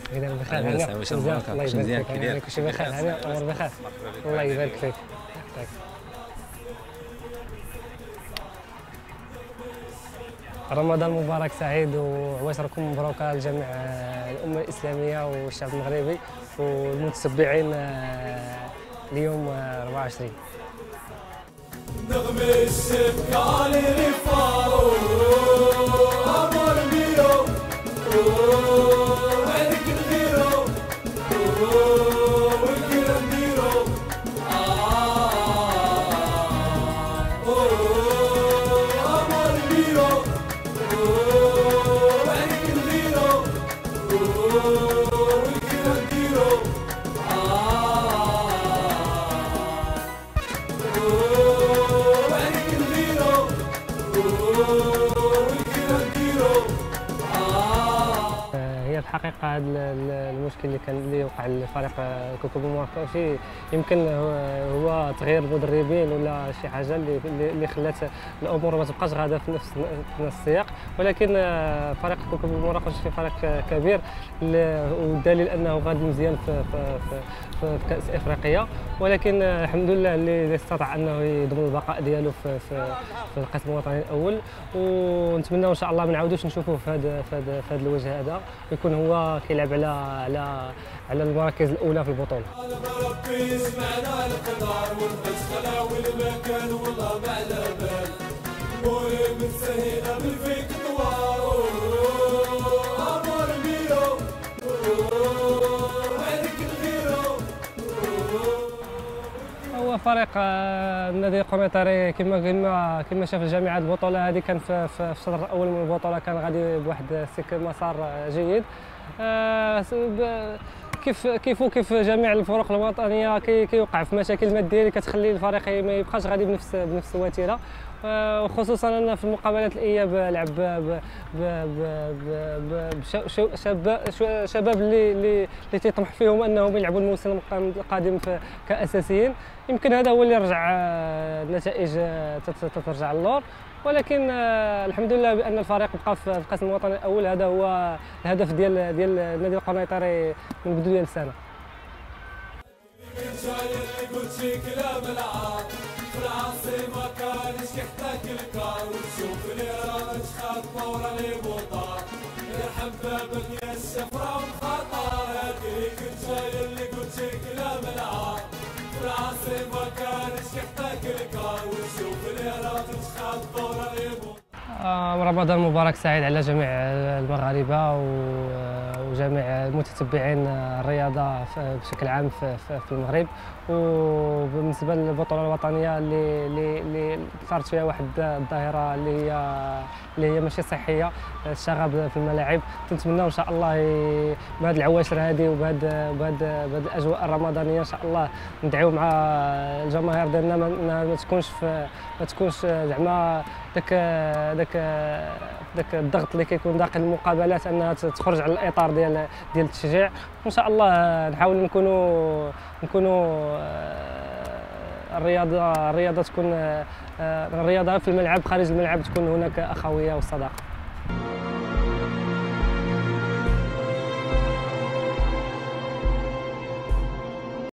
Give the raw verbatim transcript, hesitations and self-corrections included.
اذا بخير اهلا هنا وسهلا، واش بزاف. اخبارك؟ الله واش يبارك مزيان؟ فيك. كي داير؟ انا كلشي بخير هنا الامور بخير. الله يبارك فيك. يعطيك. رمضان مبارك سعيد وعواشركم مبروكه لجميع الامه الاسلاميه والشعب المغربي والمتتبعين اليوم أربعة وعشرين. نغمة الشبكة لرفاعه أمر بيو وعليك نديرو والكرا نديرو أمر بيو وعليك نديرو والكرا نديرو هي الحقيقة هذا المشكل اللي كان اللي وقع لفريق كوكب المراكشي يمكن هو تغيير المدربين ولا شي حاجة اللي اللي خلات الأمور ما تبقاش غادة في نفس نفس السياق، ولكن فريق كوكب المراكشي فريق كبير والدليل أنه غادي مزيان في في في, في كأس إفريقيا، ولكن الحمد لله اللي استطاع أنه يضمن البقاء ديالو في في, في القسم الوطني الأول، ونتمنى إن شاء الله ما نعاودوش نشوفوه في هذا في هذا في هذا الوجه هذا، ويكون هو كيلعب على على على المراكز الاولى في البطوله. ربي يجمعنا القدر والمشغله والمكان والله ما على بال المهم نسهينا بالفيك طوار امر بيو وعليك الغيرو. هو فريق النادي القنيطري كما كما كما شاف الجميع هذه البطوله هذه كان في في الشوط الاول من البطوله كان غادي بواحد سك مسار جيد. كيف كيف وكيف جميع الفرق الوطنيه كيوقع في مشاكل ماديه اللي كتخلي الفريق ما يبقاش غادي بنفس بنفس الوتيره، وخصوصا ان في المقابلات الاياب لعب بشباب شباب اللي اللي اللي تيطمح فيهم انهم يلعبوا الموسم القادم كاساسيين. يمكن هذا هو اللي رجع النتائج تترجع للور، ولكن الحمد لله بان الفريق بقى في القسم الوطني الاول. هذا هو الهدف ديال ديال النادي القنيطري من بدايه ديال السنه. في العاصمة كانش يحتاج الكار وتشوف اللي راه شحال طورة لي بوطار يا حبابك يا الشفرة وخطر هاديك انت اللي قلتي كلام العار. في العاصمة كانش يحتاج الكار وتشوف اللي راه شحال طورة لي بوطار. رمضان مبارك سعيد على جميع المغاربه وجميع المتتبعين الرياضه بشكل عام في المغرب. وبالنسبه للبطوله الوطنيه اللي اللي صارت فيها واحد الظاهره اللي هي اللي هي ماشي صحيه، الشغب في الملاعب، تنتمنى ان شاء الله بهذه العواشر هذه وبهذه بهذه بهذه الاجواء الرمضانيه ان شاء الله ندعيو مع الجماهير ديالنا ما تكونش ما تكونش زعما داك داك داك الضغط اللي كيكون داخل المقابلات انها تخرج على الاطار ديال ديال التشجيع. وان شاء الله نحاول نكونوا نكونوا الرياضه الرياضه تكون الرياضه في الملعب خارج الملعب تكون هناك اخويه وصداقه.